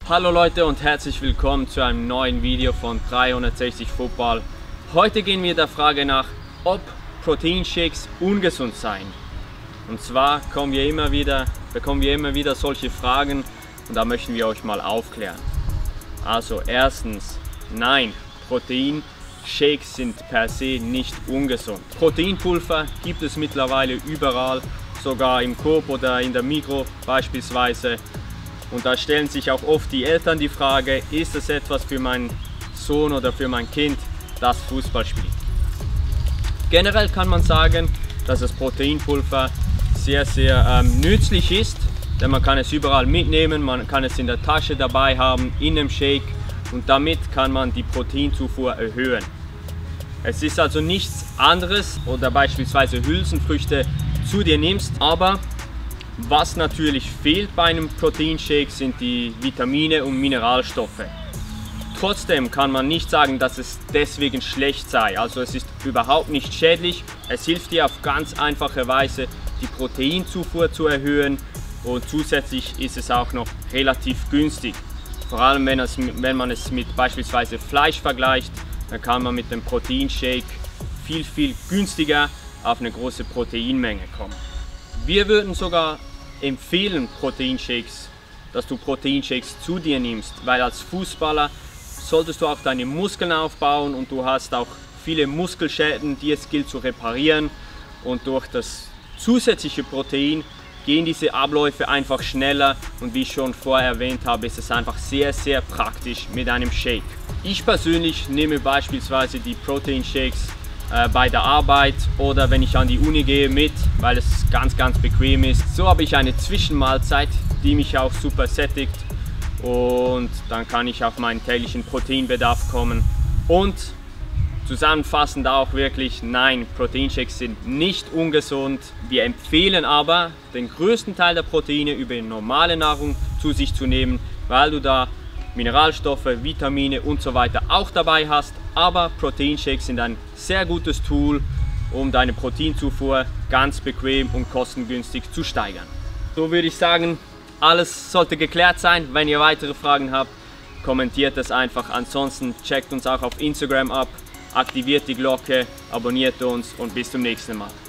Hallo Leute und herzlich willkommen zu einem neuen Video von 360 Football. Heute gehen wir der Frage nach, ob Proteinshakes ungesund seien. Und zwar bekommen wir immer wieder solche Fragen und da möchten wir euch mal aufklären. Also erstens, nein, Proteinshakes sind per se nicht ungesund. Proteinpulver gibt es mittlerweile überall, sogar im Coop oder in der Migros beispielsweise. Und da stellen sich auch oft die Eltern die Frage, ist es etwas für meinen Sohn oder für mein Kind, das Fußball spielt? Generell kann man sagen, dass das Proteinpulver sehr nützlich ist, denn man kann es überall mitnehmen, man kann es in der Tasche dabei haben, in einem Shake und damit kann man die Proteinzufuhr erhöhen. Es ist also nichts anderes oder beispielsweise Hülsenfrüchte zu dir nimmst, aber was natürlich fehlt bei einem Proteinshake sind die Vitamine und Mineralstoffe. Trotzdem kann man nicht sagen, dass es deswegen schlecht sei. Also es ist überhaupt nicht schädlich. Es hilft dir auf ganz einfache Weise die Proteinzufuhr zu erhöhen und zusätzlich ist es auch noch relativ günstig. Vor allem wenn man es mit beispielsweise Fleisch vergleicht, dann kann man mit dem Proteinshake viel günstiger auf eine große Proteinmenge kommen. Wir würden sogar empfehlen dass du Proteinshakes zu dir nimmst, weil als Fußballer solltest du auch deine Muskeln aufbauen und du hast auch viele Muskelschäden, die es gilt zu reparieren und durch das zusätzliche Protein gehen diese Abläufe einfach schneller und wie ich schon vorher erwähnt habe, ist es einfach sehr praktisch mit einem Shake. Ich persönlich nehme beispielsweise die Proteinshakes bei der Arbeit oder wenn ich an die Uni gehe mit, weil es ganz bequem ist. So habe ich eine Zwischenmahlzeit, die mich auch super sättigt und dann kann ich auf meinen täglichen Proteinbedarf kommen. Und zusammenfassend auch wirklich, nein, Proteinshakes sind nicht ungesund. Wir empfehlen aber, den größten Teil der Proteine über normale Nahrung zu sich zu nehmen, weil du da Mineralstoffe, Vitamine und so weiter auch dabei hast, aber Proteinshakes sind ein sehr gutes Tool, um deine Proteinzufuhr ganz bequem und kostengünstig zu steigern. So würde ich sagen, alles sollte geklärt sein. Wenn ihr weitere Fragen habt, kommentiert es einfach. Ansonsten checkt uns auch auf Instagram ab, aktiviert die Glocke, abonniert uns und bis zum nächsten Mal.